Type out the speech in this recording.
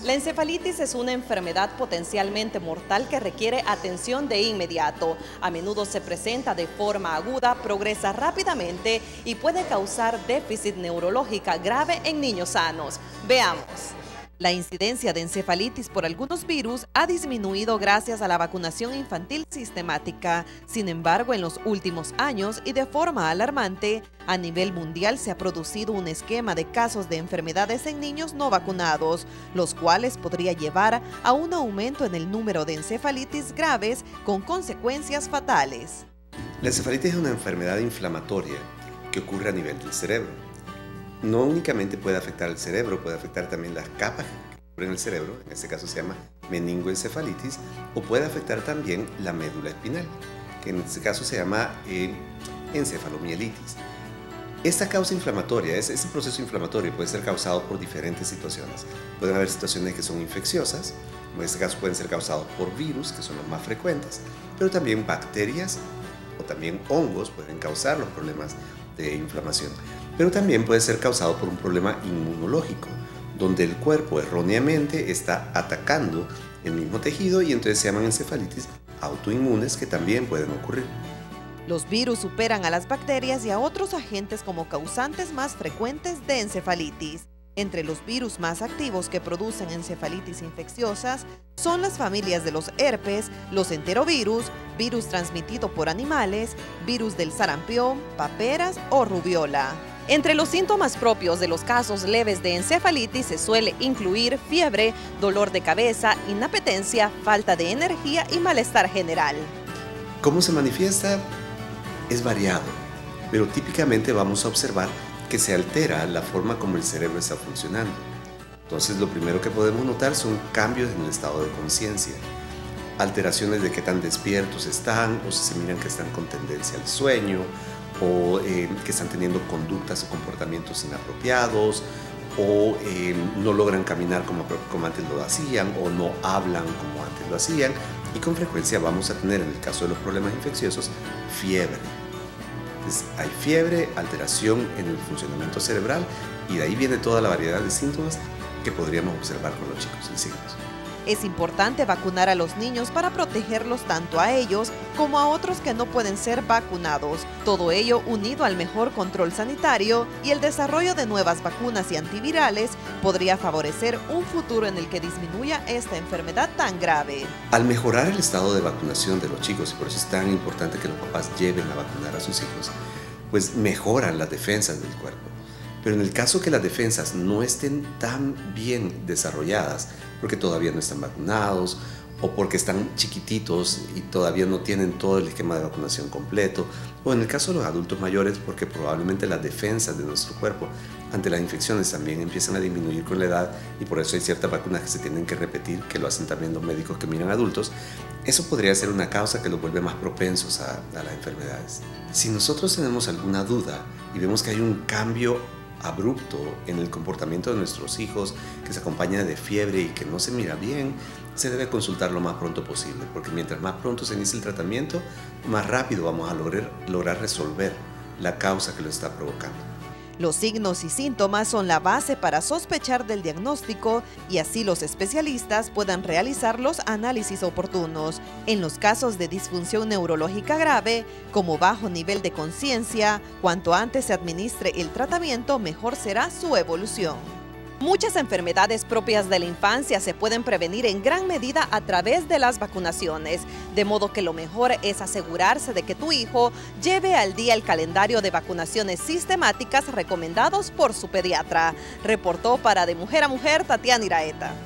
La encefalitis es una enfermedad potencialmente mortal que requiere atención de inmediato. A menudo se presenta de forma aguda, progresa rápidamente y puede causar déficit neurológica grave en niños sanos. Veamos. La incidencia de encefalitis por algunos virus ha disminuido gracias a la vacunación infantil sistemática. Sin embargo, en los últimos años y de forma alarmante, a nivel mundial se ha producido un esquema de casos de enfermedades en niños no vacunados, los cuales podría llevar a un aumento en el número de encefalitis graves con consecuencias fatales. La encefalitis es una enfermedad inflamatoria que ocurre a nivel del cerebro. No únicamente puede afectar el cerebro, puede afectar también las capas que cubren el cerebro, en este caso se llama meningoencefalitis, o puede afectar también la médula espinal, que en este caso se llama encefalomielitis. Esta causa inflamatoria, ese proceso inflamatorio puede ser causado por diferentes situaciones. Pueden haber situaciones que son infecciosas, en este caso pueden ser causados por virus, que son los más frecuentes, pero también bacterias o también hongos pueden causar los problemas de inflamación. Pero también puede ser causado por un problema inmunológico, donde el cuerpo erróneamente está atacando el mismo tejido y entonces se llaman encefalitis autoinmunes que también pueden ocurrir. Los virus superan a las bacterias y a otros agentes como causantes más frecuentes de encefalitis. Entre los virus más activos que producen encefalitis infecciosas son las familias de los herpes, los enterovirus, virus transmitido por animales, virus del sarampión, paperas o rubiola. Entre los síntomas propios de los casos leves de encefalitis se suele incluir fiebre, dolor de cabeza, inapetencia, falta de energía y malestar general. ¿Cómo se manifiesta? Es variado, pero típicamente vamos a observar que se altera la forma como el cerebro está funcionando. Entonces lo primero que podemos notar son cambios en el estado de conciencia, alteraciones de qué tan despiertos están o si se miran que están con tendencia al sueño o que están teniendo conductas o comportamientos inapropiados o no logran caminar como antes lo hacían o no hablan como antes lo hacían y con frecuencia vamos a tener en el caso de los problemas infecciosos fiebre. Entonces, hay fiebre, alteración en el funcionamiento cerebral y de ahí viene toda la variedad de síntomas que podríamos observar con los chicos y signos. Es importante vacunar a los niños para protegerlos tanto a ellos como a otros que no pueden ser vacunados. Todo ello unido al mejor control sanitario y el desarrollo de nuevas vacunas y antivirales podría favorecer un futuro en el que disminuya esta enfermedad tan grave. Al mejorar el estado de vacunación de los chicos, y por eso es tan importante que los papás lleven a vacunar a sus hijos, pues mejoran las defensas del cuerpo. Pero en el caso que las defensas no estén tan bien desarrolladas, porque todavía no están vacunados o porque están chiquititos y todavía no tienen todo el esquema de vacunación completo, o en el caso de los adultos mayores, porque probablemente las defensas de nuestro cuerpo ante las infecciones también empiezan a disminuir con la edad y por eso hay ciertas vacunas que se tienen que repetir, que lo hacen también los médicos que miran adultos. Eso podría ser una causa que los vuelve más propensos a las enfermedades. Si nosotros tenemos alguna duda y vemos que hay un cambio abrupto en el comportamiento de nuestros hijos que se acompaña de fiebre y que no se mira bien, se debe consultar lo más pronto posible, porque mientras más pronto se inicie el tratamiento, más rápido vamos a lograr resolver la causa que lo está provocando. Los signos y síntomas son la base para sospechar del diagnóstico y así los especialistas puedan realizar los análisis oportunos. En los casos de disfunción neurológica grave, como bajo nivel de conciencia, cuanto antes se administre el tratamiento, mejor será su evolución. Muchas enfermedades propias de la infancia se pueden prevenir en gran medida a través de las vacunaciones, de modo que lo mejor es asegurarse de que tu hijo lleve al día el calendario de vacunaciones sistemáticas recomendados por su pediatra. Reportó para De Mujer a Mujer Tatiana Iraeta.